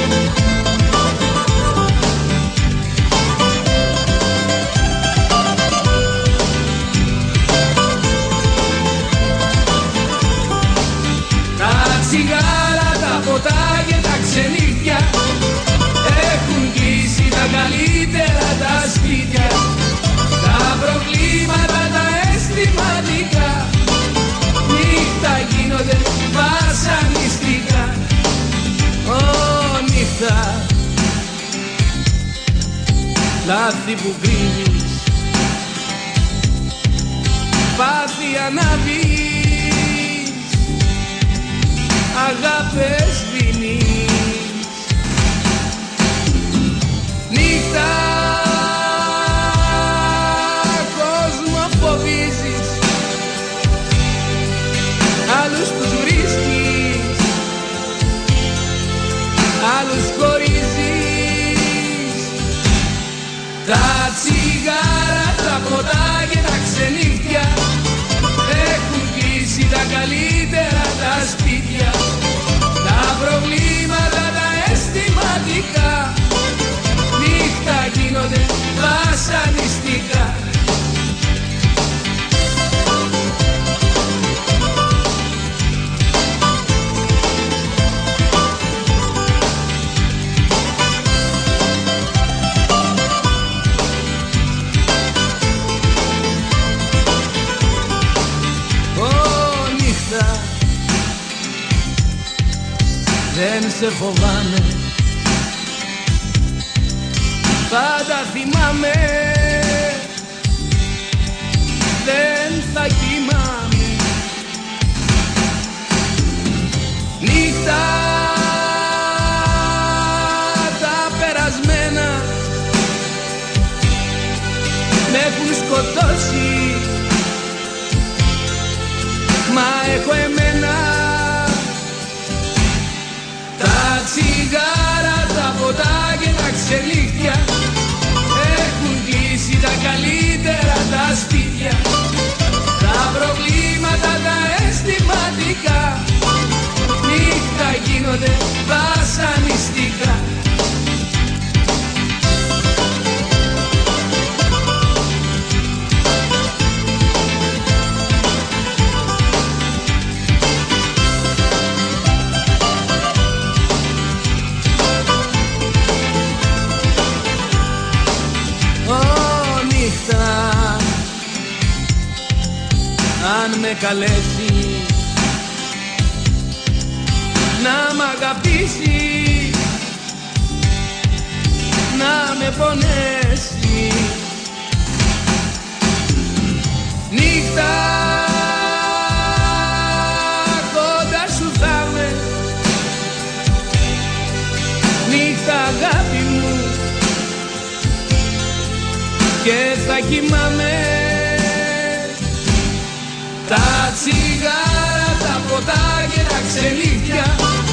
τσιγάρα, τα ποτά και τα ξενύχια έχουν κλείσει τα καλύτερα τα σπίτια. Τα προβλήματα τα αισθηματικά νύχτα γίνονται βασανιστικά. Ω νύχτα, λάθη που κρύβεις, πάθη ανάβεις, αγάπες δίνεις. Νύχτα, κόσμο φοβίζεις, άλλους τους βρίσκεις, άλλους χωρίζεις. Τα τσιγάρα, τα ποτά και τα ξενύχια έχουν κλείσει τα καλύτερα τα σπίτια. Τα προβλήματα τα αισθηματικά νύχτα γίνονται βασανιστικά. Δεν σε φοβάμαι, πάντα θυμάμαι, δεν θα κοιμάμαι. Νύχτα, τα περασμένα με έχουν σκοτώσει, μα έχω εμένα. Τα τσιγάρα, τα ποτά και τα ξενύχια έχουν κλείσει τα καλύτερα τα σπίτια. Τα προβλήματα τα αισθηματικά νύχτα γίνονται βασανιστικά. Αν με καλέσεις να μ' αγαπήσεις, να με πονέσεις, νύχτα κοντά σου θα με, νύχτα αγάπη μου και θα κοιμάμαι. Τα τσιγάρα, τα ποτά και τα ξενύχια